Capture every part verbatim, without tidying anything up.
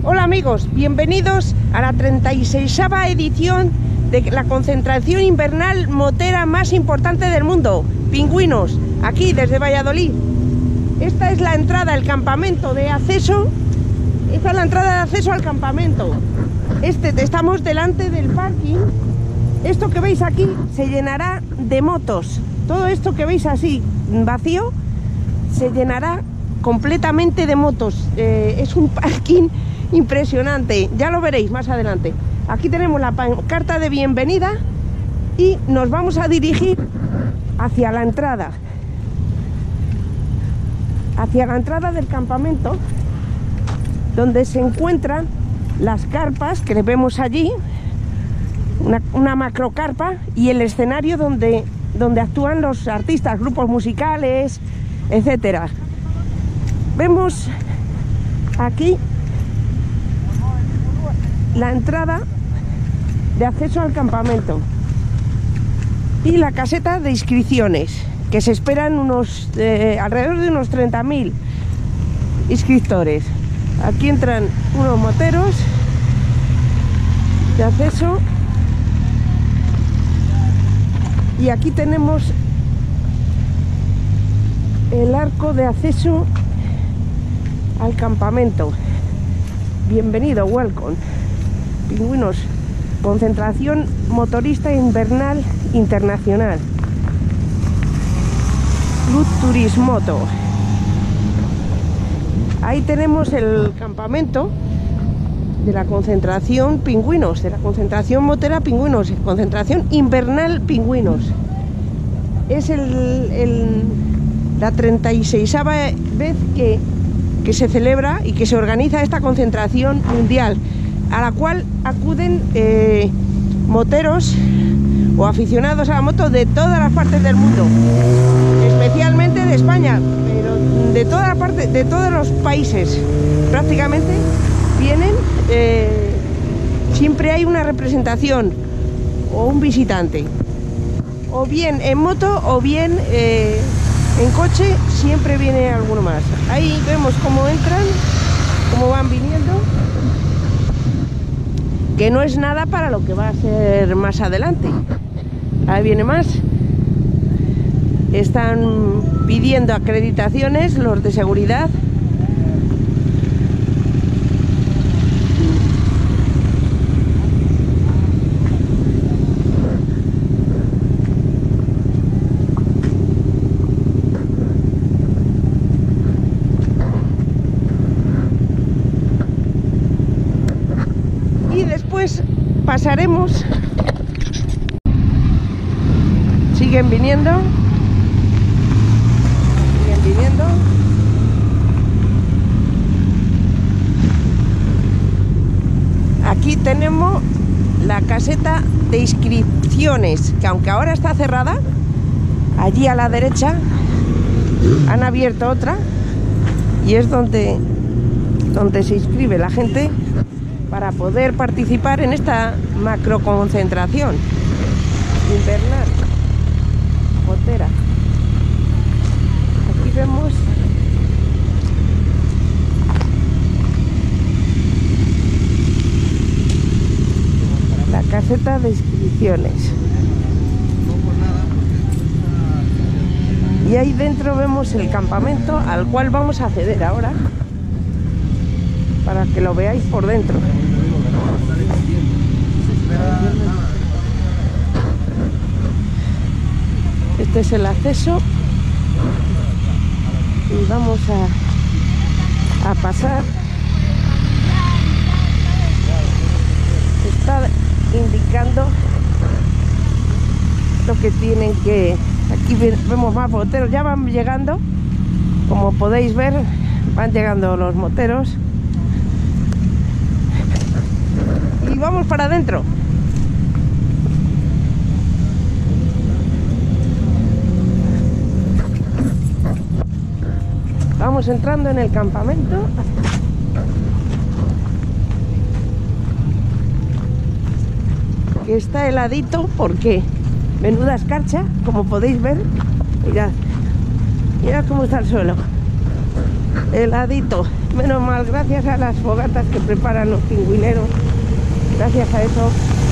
Hola amigos, bienvenidos a la treinta y seisava edición de la concentración invernal motera más importante del mundo, Pingüinos, aquí desde Valladolid. Esta es la entrada, el campamento de acceso, esta es la entrada de acceso al campamento. Este, estamos delante del parking. Esto que veis aquí se llenará de motos. Todo esto que veis así vacío se llenará completamente de motos. Eh, es un parking impresionante, ya lo veréis más adelante. Aquí tenemos la pancarta de bienvenida y nos vamos a dirigir hacia la entrada, hacia la entrada del campamento, donde se encuentran las carpas que vemos allí, una, una macrocarpa, y el escenario donde, donde actúan los artistas, grupos musicales, etcétera. Vemos aquí la entrada de acceso al campamento y la caseta de inscripciones, que se esperan unos eh, alrededor de unos treinta mil inscriptores. Aquí entran unos moteros de acceso y aquí tenemos el arco de acceso al campamento. Bienvenido, welcome. Pingüinos, concentración motorista invernal internacional. Club Turismoto. Ahí tenemos el campamento de la concentración Pingüinos, de la concentración motera Pingüinos, concentración invernal Pingüinos. Es el, el, la treinta y seisava vez que, que se celebra y que se organiza esta concentración mundial, a la cual acuden eh, moteros o aficionados a la moto de todas las partes del mundo, especialmente de España, pero de toda la parte, de todos los países prácticamente vienen. Eh, siempre hay una representación o un visitante, o bien en moto o bien eh, en coche, siempre viene alguno más. Ahí vemos cómo entran, cómo van viniendo, que no es nada para lo que va a ser más adelante. Ahí viene más. Están pidiendo acreditaciones los de seguridad. Pasaremos, siguen viniendo, siguen viniendo. Aquí tenemos la caseta de inscripciones, que aunque ahora está cerrada, allí a la derecha han abierto otra y es donde, donde se inscribe la gente para poder participar en esta macro concentración invernal motera. Aquí vemos la caseta de inscripciones y ahí dentro vemos el campamento al cual vamos a acceder ahora para que lo veáis por dentro. Este es el acceso y vamos a, a pasar. Está indicando lo que tienen que... Aquí vemos más moteros, ya van llegando, como podéis ver, van llegando los moteros. Y vamos para adentro. Vamos entrando en el campamento. Que está heladito porque menuda escarcha, como podéis ver. Mirad, mirad cómo está el suelo. heladito. Menos mal, gracias a las fogatas que preparan los pingüineros, gracias a eso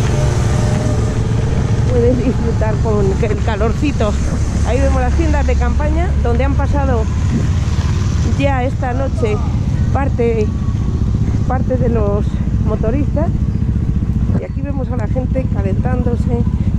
puedes disfrutar con el calorcito. Ahí vemos las tiendas de campaña donde han pasado ya esta noche parte, parte de los motoristas, y aquí vemos a la gente calentándose.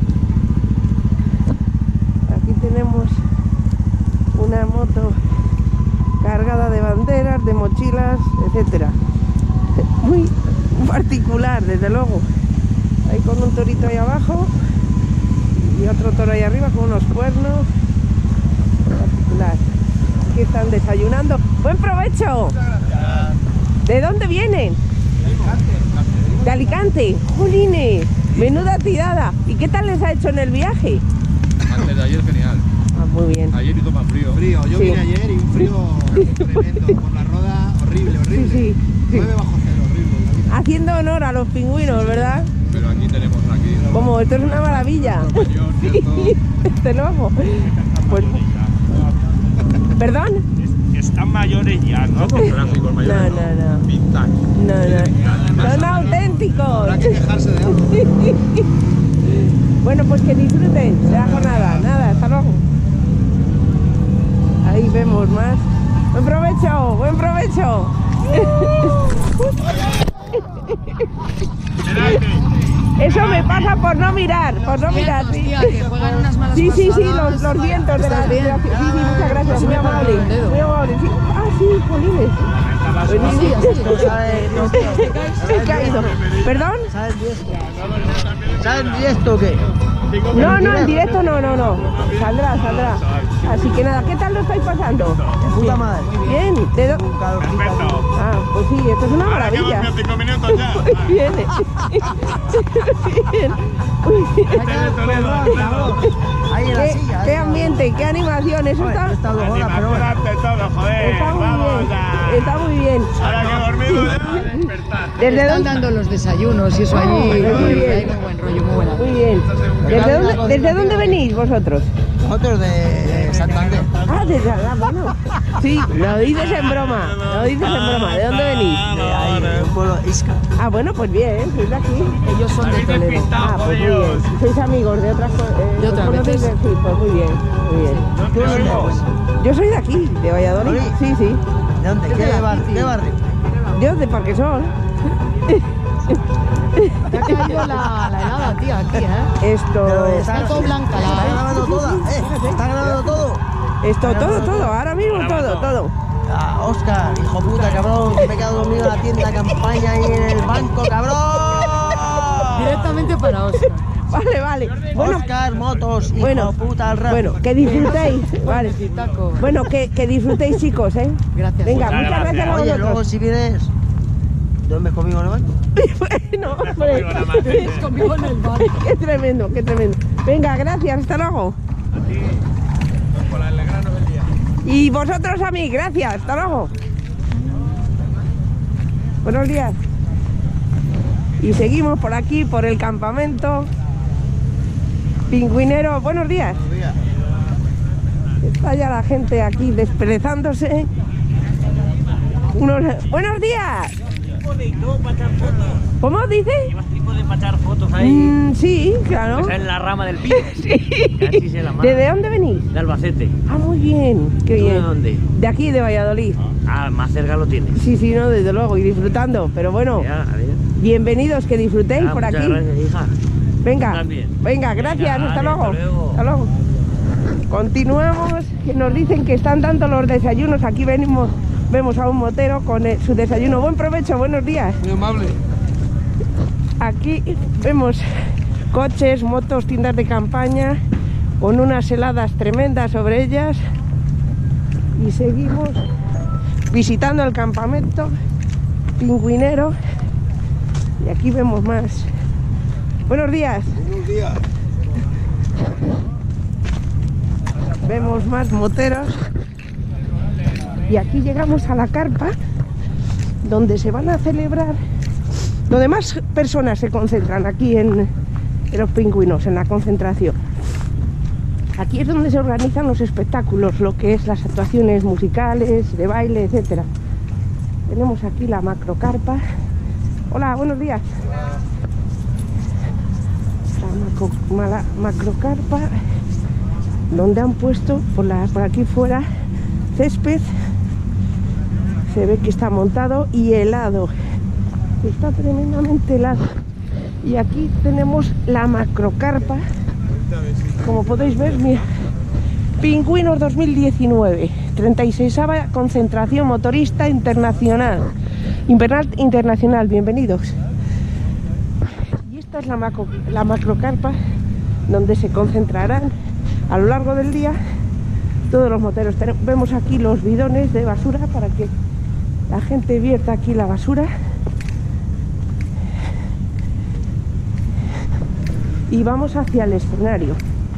Aquí tenemos una moto cargada de banderas, de mochilas, etcétera. Muy particular, desde luego. Ahí con un torito ahí abajo y otro toro ahí arriba con unos cuernos. Particular. Aquí están desayunando. ¡Buen provecho! ¿De dónde vienen? De Alicante. ¡Jolines! Menuda tirada. ¿Y qué tal les ha hecho en el viaje? Antes de ayer genial. Ah, muy bien. Ayer hizo más frío. Frío, yo Sí. vine ayer y un frío tremendo. Por la roda, horrible, horrible. Sí, sí, sí. nueve bajo cero, horrible. Haciendo honor a los pingüinos, ¿verdad? Pero aquí tenemos aquí. Como esto es una maravilla. Mayor, ¿cierto? Este lobo. Pues, ¿perdón? Están mayores ya, ¿no? Clásicos mayores. No, no, no. Vintage. No, no. Son auténticos. Habrá que quejarse de algo. Bueno, pues que disfruten de la jornada. Nada, hasta luego. Ahí vemos más. Buen provecho, buen provecho. Eso me pasa por no mirar, por no mirar. Sí, Tía, que juegan unas malas sí, sí, sí, pasadas. los, los vientos de la... ¿Estás bien? de la- Sí, sí, muchas gracias, muy amable. Muy amable, sí. Ah, sí, Polines. Así, así. He caído. ¿Perdón? ¿Sabes esto? ¿Sabes esto o qué? No, no, en directo no, no, no. Saldrá, saldrá. Así que nada, ¿qué tal lo estáis pasando? De puta madre. Bien, ¿de dónde? Un calorcito aquí. Ah, pues sí, esto es una Ahora que maravilla. hemos cinco minutos ya. Muy bien. Bien. Muy bien. Ahí en la ¿Qué, silla. qué ahí. ambiente, qué animación, eso Joder, está, está dos horas, pero bueno. Animación ante todo, joder. está muy Vamos bien, a... está muy bien. Ahora que he dormido ya, despertar. ¿Desde Están dónde? dando los desayunos y eso Ah, allí. muy bien. Hay muy buen rollo, muy buena. Muy bien. ¿Desde dónde, ¿Desde dónde venís vosotros? Nosotros de Santander. Ah, desde ah, bueno. Sí, lo dices en broma, lo dices en broma. ¿De dónde venís? De ahí, de un pueblo Isca. Ah, bueno, pues bien, sois de aquí. Ellos son de Habéis Toledo. despistado, Ah, pues muy jodidos. bien. Sois amigos de otras cosas. De otras veces. Sí, pues muy bien, muy bien. ¿Tú dónde eres? Yo soy de aquí, de Valladolid. Sí, sí. ¿De dónde? Es de ¿Qué la barrio? City. ¿Qué barrio? Yo de Parquesol. Te ha caído la, la helada, tía, aquí, ¿eh? Pero Esto, Está todo blanca Está la... grabando toda, ¿eh? Está grabando todo. esto, todo, todo, ahora mismo todo, todo. Ah, Oscar, hijo puta, cabrón, que me he quedado dormido en la tienda de campaña ahí en el banco, cabrón. Directamente para Oscar. Vale, vale. Bueno, Oscar, motos, hijo bueno, puta, al rap. bueno, que disfrutéis. Vale. Taco. Bueno, que, que disfrutéis, chicos, ¿eh? Gracias. Venga, Muchas muchas gracias a gracias. Oye, luego vosotros. si vienes, duermes conmigo en el banco. Bueno, hombre. Conmigo nada más, ¿eh? Es conmigo en el bar. Qué tremendo, qué tremendo. Venga, gracias, hasta luego. Por la alegrano del día. Y vosotros a mí, gracias, hasta luego. Buenos días. Y seguimos por aquí, por el campamento pingüinero. Buenos días. Está ya la gente aquí desperezándose. Unos... Buenos días. ¿Cómo dice? ¿Llevas trípode para echar fotos ahí? Mm, sí, claro. Está en la rama del pino. Sí. Casi se la manda. ¿De dónde venís? De Albacete. Ah, muy bien, qué ¿Tú bien. de dónde? De aquí, de Valladolid. Ah, más cerca lo tienes. Sí, sí, no, desde luego, y disfrutando. Pero bueno, Ya, a ver. bienvenidos, que disfrutéis Ah, por muchas aquí. gracias, hija. Venga, También. venga, gracias, Venga, hasta, vale, luego. hasta luego. Hasta luego. Continuamos, que nos dicen que están dando los desayunos. Aquí venimos, vemos a un motero con el- su desayuno. Buen provecho, buenos días. Muy amable. Aquí vemos coches, motos, tiendas de campaña con unas heladas tremendas sobre ellas. Y seguimos visitando el campamento pingüinero. Y aquí vemos más. Buenos días. Buenos días. Vemos más moteros. Y aquí llegamos a la carpa donde se van a celebrar, donde más personas se concentran aquí en, en los pingüinos, en la concentración. Aquí es donde se organizan los espectáculos, lo que es las actuaciones musicales, de baile, etcétera. Tenemos aquí la macrocarpa. Hola, buenos días. La macro, mala, macrocarpa, donde han puesto por, la, por aquí fuera césped. Se ve que está montado y helado. Está tremendamente helado. Y aquí tenemos la macrocarpa. Como podéis ver, mira, Pingüinos dos mil diecinueve, treinta y seisava concentración motorista internacional, invernal internacional, bienvenidos. Y esta es la, macro, la macrocarpa donde se concentrarán a lo largo del día todos los moteros. Vemos aquí los bidones de basura para que la gente vierta aquí la basura. Y vamos hacia el escenario.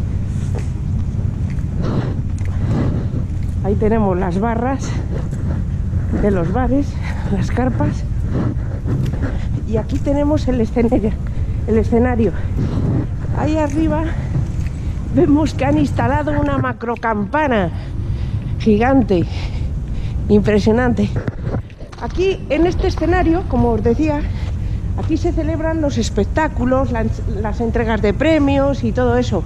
Ahí tenemos las barras de los bares, las carpas. Y aquí tenemos el escenario. El escenario. Ahí arriba vemos que han instalado una macrocampana gigante, impresionante. Aquí en este escenario, como os decía, aquí se celebran los espectáculos, las, las entregas de premios y todo eso,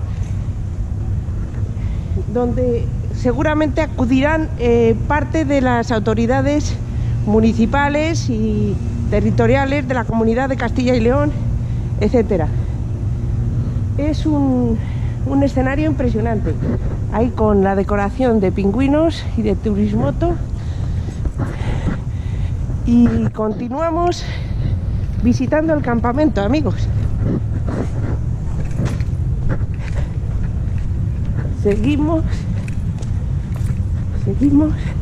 donde seguramente acudirán eh, parte de las autoridades municipales y territoriales de la Comunidad de Castilla y León, etcétera. Es un, un escenario impresionante, ahí con la decoración de pingüinos y de turismoto. Y continuamos visitando el campamento, amigos. Seguimos, seguimos.